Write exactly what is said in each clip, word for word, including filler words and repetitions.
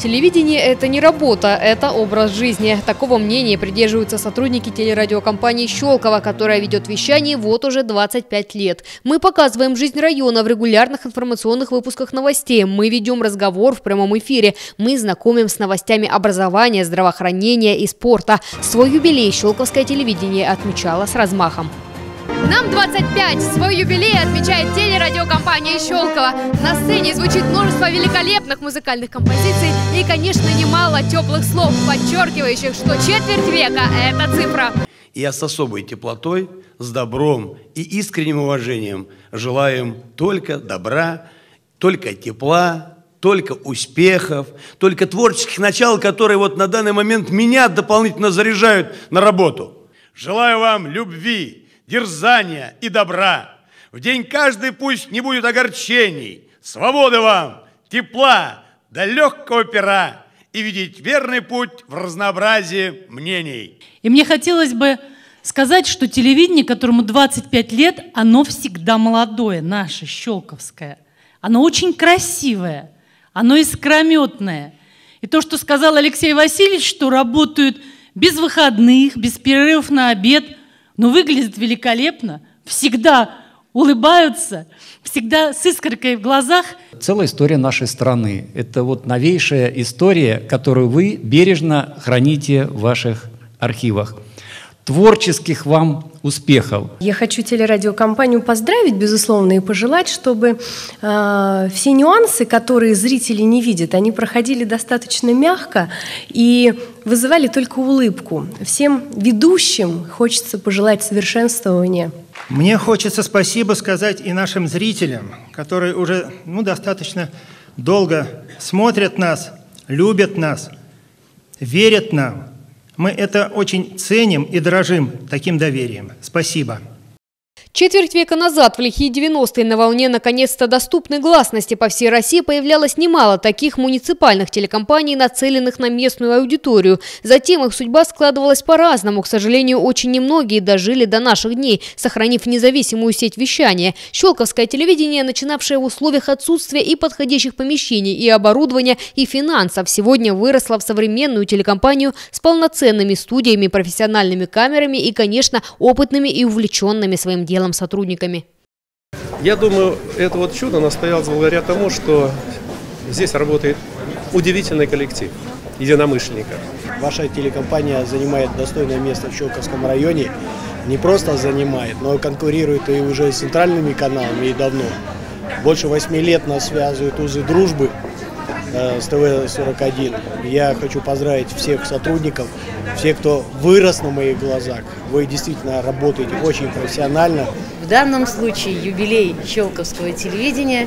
телевидение – это не работа, это образ жизни. Такого мнения придерживаются сотрудники телерадиокомпании «Щелково», которая ведет вещание вот уже двадцать пять лет. Мы показываем жизнь района в регулярных информационных выпусках новостей. Мы ведем разговор в прямом эфире. Мы знакомим с новостями образования, здравоохранения и спорта. Свой юбилей щелковское телевидение отмечало с размахом. Нам двадцать пять. Свой юбилей отмечает телерадиокомпания «Щелково». На сцене звучит множество великолепных музыкальных композиций и, конечно, немало теплых слов, подчеркивающих, что четверть века – это цифра. Я с особой теплотой, с добром и искренним уважением желаем только добра, только тепла, только успехов, только творческих начал, которые вот на данный момент меня дополнительно заряжают на работу. Желаю вам любви, дерзания и добра. В день каждый пусть не будет огорчений. Свободы вам, тепла, до легкого пера и видеть верный путь в разнообразии мнений. И мне хотелось бы сказать, что телевидение, которому двадцать пять лет, оно всегда молодое, наше, щелковское. Оно очень красивое, оно искрометное. И то, что сказал Алексей Васильевич, что работают без выходных, без перерывов на обед, но выглядят великолепно, всегда улыбаются, всегда с искоркой в глазах. Целая история нашей страны. Это вот новейшая история, которую вы бережно храните в ваших архивах. Творческих вам успехов! Я хочу телерадиокомпанию поздравить, безусловно, и пожелать, чтобы э, все нюансы, которые зрители не видят, они проходили достаточно мягко и вызывали только улыбку. Всем ведущим хочется пожелать совершенствования. Мне хочется спасибо сказать и нашим зрителям, которые уже ну, достаточно долго смотрят нас, любят нас, верят нам. Мы это очень ценим и дорожим таким доверием. Спасибо. Четверть века назад, в лихие девяностые, на волне наконец-то доступной гласности по всей России появлялось немало таких муниципальных телекомпаний, нацеленных на местную аудиторию. Затем их судьба складывалась по-разному. К сожалению, очень немногие дожили до наших дней, сохранив независимую сеть вещания. Щелковское телевидение, начинавшее в условиях отсутствия и подходящих помещений, и оборудования, и финансов, сегодня выросло в современную телекомпанию с полноценными студиями, профессиональными камерами и, конечно, опытными и увлеченными своим делом сотрудниками. Я думаю, это вот чудо настоялось благодаря тому, что здесь работает удивительный коллектив единомышленников. Ваша телекомпания занимает достойное место в Щелковском районе. Не просто занимает, но и конкурирует и уже с центральными каналами и давно. Больше восьми лет нас связывают узы дружбы э, с ТВ сорок один. Я хочу поздравить всех сотрудников, всех, кто вырос на моих глазах. Вы действительно работаете очень профессионально. В данном случае юбилей щелковского телевидения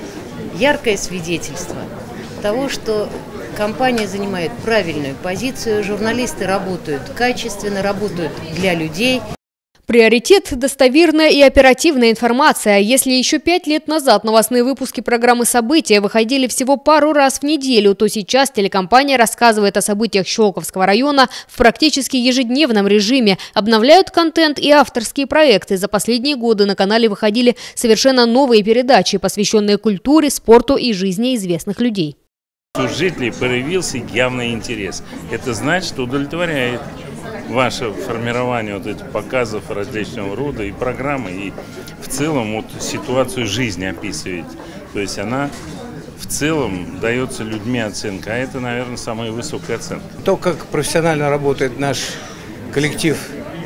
– яркое свидетельство того, что компания занимает правильную позицию, журналисты работают качественно, работают для людей. Приоритет – достоверная и оперативная информация. Если еще пять лет назад новостные выпуски программы «События» выходили всего пару раз в неделю, то сейчас телекомпания рассказывает о событиях Щелковского района в практически ежедневном режиме. Обновляют контент и авторские проекты. За последние годы на канале выходили совершенно новые передачи, посвященные культуре, спорту и жизни известных людей. У жителей появился явный интерес. Это значит, что удовлетворяет ваше формирование вот этих показов различного рода и программы, и в целом вот ситуацию жизни описывает. То есть она в целом дается людьми оценка, а это, наверное, самая высокая оценка. То, как профессионально работает наш коллектив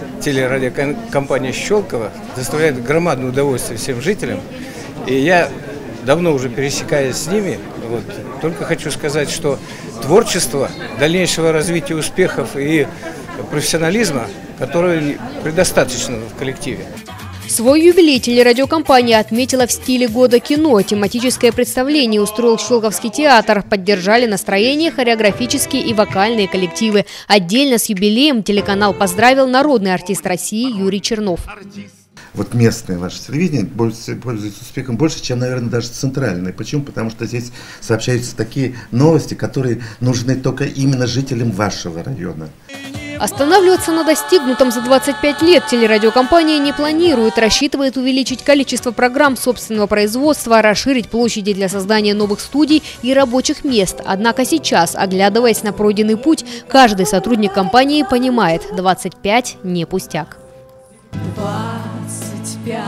телерадиокомпании «Щелково», доставляет громадное удовольствие всем жителям. И я давно уже пересекаюсь с ними. Вот. Только хочу сказать, что творчество, дальнейшего развития успехов и профессионализма, который предостаточно в коллективе. Свой юбилей телерадиокомпания отметила в стиле года кино. Тематическое представление устроил Щелковский театр. Поддержали настроение хореографические и вокальные коллективы. Отдельно с юбилеем телеканал поздравил народный артист России Юрий Чернов. Вот местное ваше телевидение пользуется успехом больше, чем, наверное, даже центральное. Почему? Потому что здесь сообщаются такие новости, которые нужны только именно жителям вашего района. Останавливаться на достигнутом за двадцать пять лет телерадиокомпания не планирует, рассчитывает увеличить количество программ собственного производства, расширить площади для создания новых студий и рабочих мест. Однако сейчас, оглядываясь на пройденный путь, каждый сотрудник компании понимает – двадцать пять не пустяк. двадцать пять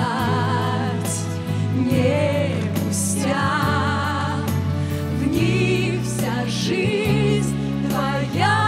не пустяк, в них вся жизнь твоя.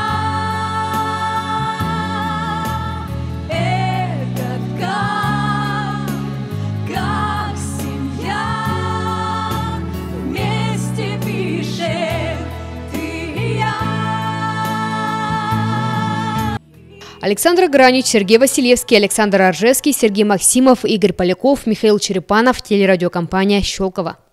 Александр Гранич, Сергей Василевский, Александр Аржевский, Сергей Максимов, Игорь Поляков, Михаил Черепанов, телерадиокомпания «Щелково».